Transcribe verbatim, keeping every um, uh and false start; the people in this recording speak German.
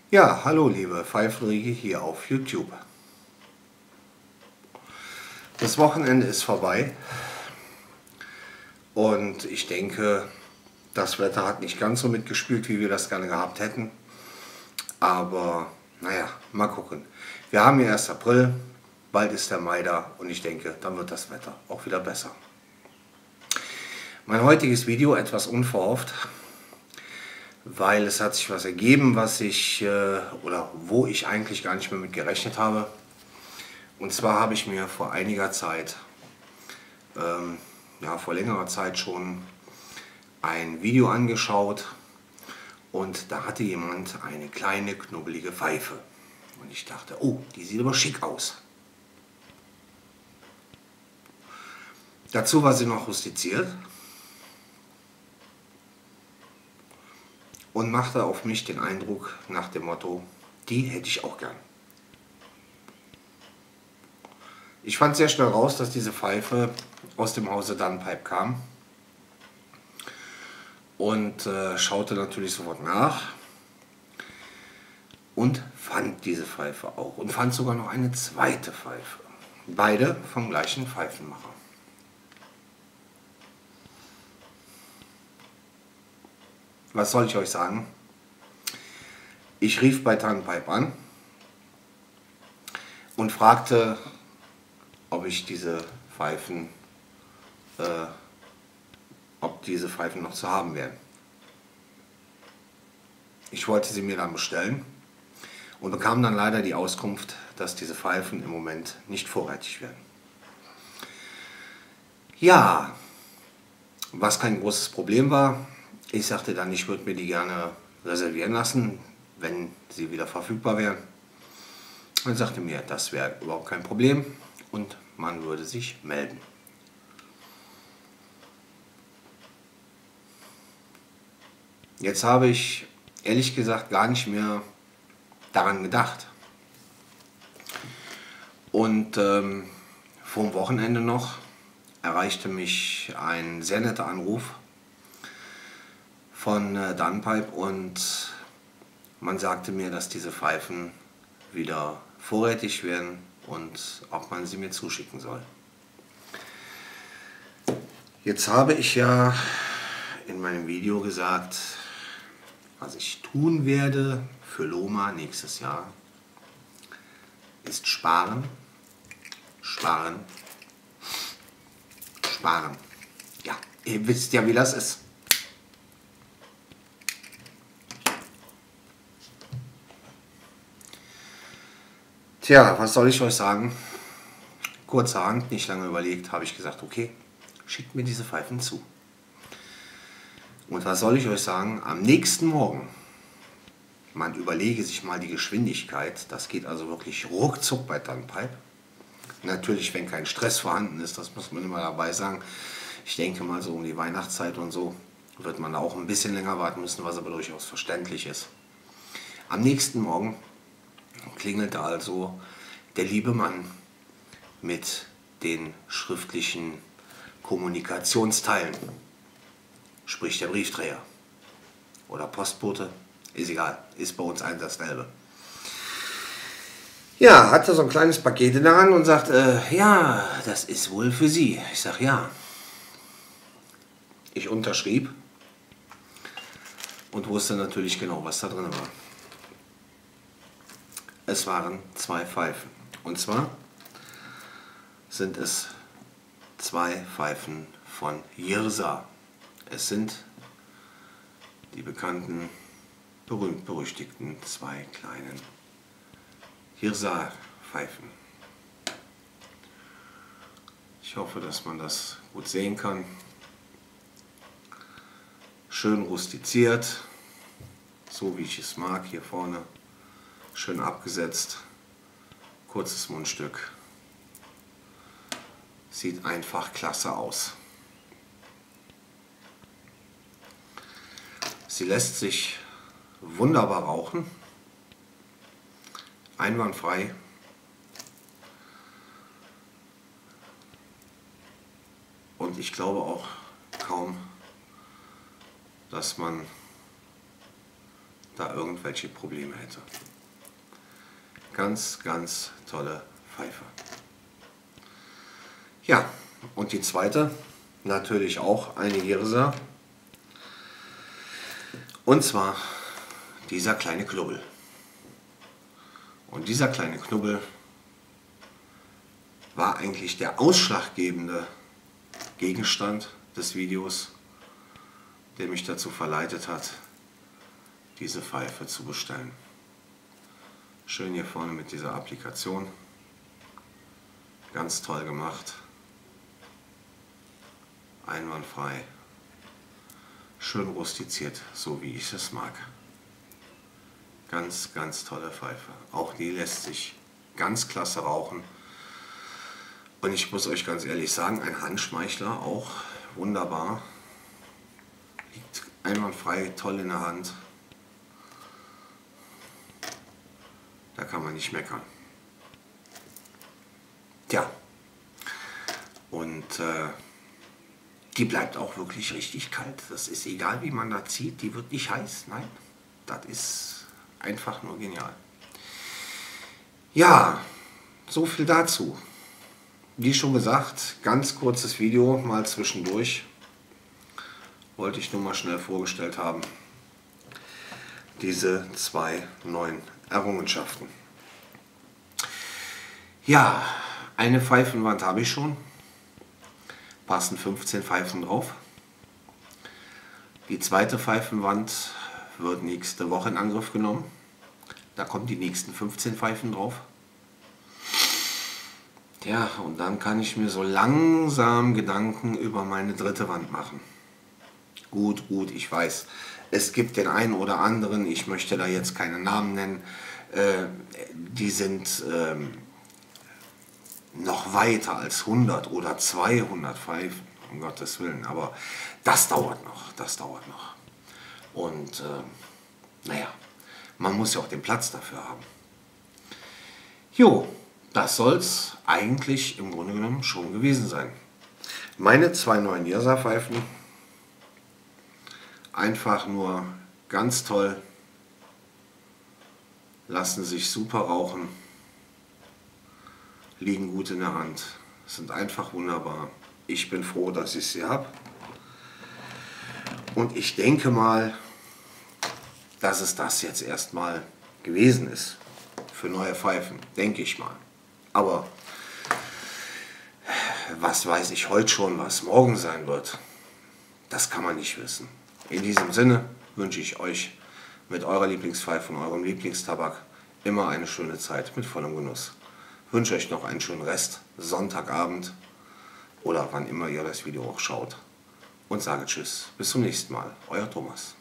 Ja, hallo liebe Pfeifenriege hier auf YouTube. Das Wochenende ist vorbei und ich denke, das Wetter hat nicht ganz so mitgespielt, wie wir das gerne gehabt hätten. Aber naja, mal gucken. Wir haben ja erst April, bald ist der Mai da und ich denke, dann wird das Wetter auch wieder besser. Mein heutiges Video etwas unverhofft, weil es hat sich was ergeben, was ich äh, oder wo ich eigentlich gar nicht mehr mit gerechnet habe. Und zwar habe ich mir vor einiger Zeit, ähm, ja vor längerer Zeit schon ein Video angeschaut und da hatte jemand eine kleine knubbelige Pfeife. Und ich dachte, oh, die sieht aber schick aus. Dazu war sie noch rustiziert und machte auf mich den Eindruck nach dem Motto, die hätte ich auch gern. Ich fand sehr schnell raus, dass diese Pfeife aus dem Hause Dunpipe kam und äh, schaute natürlich sofort nach und fand diese Pfeife auch und fand sogar noch eine zweite Pfeife. Beide vom gleichen Pfeifenmacher. Was soll ich euch sagen? Ich rief bei Dunpipe an und fragte, ob ich diese Pfeifen, äh, ob diese Pfeifen noch zu haben wären. Ich wollte sie mir dann bestellen und bekam dann leider die Auskunft, dass diese Pfeifen im Moment nicht vorrätig werden. Ja, was kein großes Problem war. Ich sagte dann, ich würde mir die gerne reservieren lassen, wenn sie wieder verfügbar wären. Und sagte mir, das wäre überhaupt kein Problem und man würde sich melden. Jetzt habe ich ehrlich gesagt gar nicht mehr daran gedacht. Und ähm, vor dem Wochenende noch erreichte mich ein sehr netter Anruf von äh, Dunpipe und man sagte mir, dass diese Pfeifen wieder vorrätig werden und ob man sie mir zuschicken soll. Jetzt habe ich ja in meinem Video gesagt, was ich tun werde für Loma nächstes Jahr, ist sparen, sparen, sparen. Ja, ihr wisst ja, wie das ist. Tja, was soll ich euch sagen? Kurzerhand, nicht lange überlegt, habe ich gesagt, okay, schickt mir diese Pfeifen zu. Und was soll ich euch sagen? Am nächsten Morgen, man überlege sich mal die Geschwindigkeit, das geht also wirklich ruckzuck bei Dunpipe. Natürlich, wenn kein Stress vorhanden ist, das muss man immer dabei sagen. Ich denke mal so um die Weihnachtszeit und so wird man da auch ein bisschen länger warten müssen, was aber durchaus verständlich ist. Am nächsten Morgen klingelte also der liebe Mann mit den schriftlichen Kommunikationsteilen, sprich der Briefträger oder Postbote, ist egal, ist bei uns ein dasselbe. Ja, hatte so ein kleines Paket in der Hand und sagt, äh, ja, das ist wohl für Sie. Ich sage, ja. Ich unterschrieb und wusste natürlich genau, was da drin war. Es waren zwei Pfeifen. Und zwar sind es zwei Pfeifen von Jirsa. Es sind die bekannten, berühmt-berüchtigten zwei kleinen Jirsa-Pfeifen. Ich hoffe, dass man das gut sehen kann. Schön rustiziert, so wie ich es mag, hier vorne. Schön abgesetzt, kurzes Mundstück, sieht einfach klasse aus. Sie lässt sich wunderbar rauchen, einwandfrei. Und ich glaube auch kaum, dass man da irgendwelche Probleme hätte. Ganz, ganz tolle Pfeife. Ja, und die zweite, natürlich auch eine Jirsa. Und zwar dieser kleine Knubbel. Und dieser kleine Knubbel war eigentlich der ausschlaggebende Gegenstand des Videos, der mich dazu verleitet hat, diese Pfeife zu bestellen. Schön hier vorne mit dieser Applikation. Ganz toll gemacht. Einwandfrei. Schön rustiziert, so wie ich es mag. Ganz, ganz tolle Pfeife. Auch die lässt sich ganz klasse rauchen. Und ich muss euch ganz ehrlich sagen, ein Handschmeichler auch wunderbar. Liegt einwandfrei, toll in der Hand. Da kann man nicht meckern. Tja, und äh, die bleibt auch wirklich richtig kalt. Das ist egal, wie man da zieht, die wird nicht heiß. Nein, das ist einfach nur genial. Ja, so viel dazu. Wie schon gesagt, ganz kurzes Video mal zwischendurch. Wollte ich nur mal schnell vorgestellt haben. Diese zwei neuen Errungenschaften. Ja, eine Pfeifenwand habe ich schon. Passen fünfzehn Pfeifen drauf. Die zweite Pfeifenwand wird nächste Woche in Angriff genommen. Da kommen die nächsten fünfzehn Pfeifen drauf. Ja, und dann kann ich mir so langsam Gedanken über meine dritte Wand machen. Gut, gut, ich weiß, es gibt den einen oder anderen, ich möchte da jetzt keine Namen nennen, äh, die sind ähm, noch weiter als hundert oder zweihundert Pfeifen, um Gottes Willen, aber das dauert noch, das dauert noch. Und äh, naja, man muss ja auch den Platz dafür haben. Jo, das soll es eigentlich im Grunde genommen schon gewesen sein. Meine zwei neuen Jirsa-Pfeifen, einfach nur ganz toll, lassen sich super rauchen, liegen gut in der Hand, sind einfach wunderbar. Ich bin froh, dass ich sie habe. Und ich denke mal, dass es das jetzt erstmal gewesen ist für neue Pfeifen, denke ich mal. Aber was weiß ich heute schon, was morgen sein wird, das kann man nicht wissen. In diesem Sinne wünsche ich euch mit eurer Lieblingspfeife und eurem Lieblingstabak immer eine schöne Zeit mit vollem Genuss. Ich wünsche euch noch einen schönen Rest, Sonntagabend oder wann immer ihr das Video auch schaut. Und sage Tschüss, bis zum nächsten Mal, euer Thomas.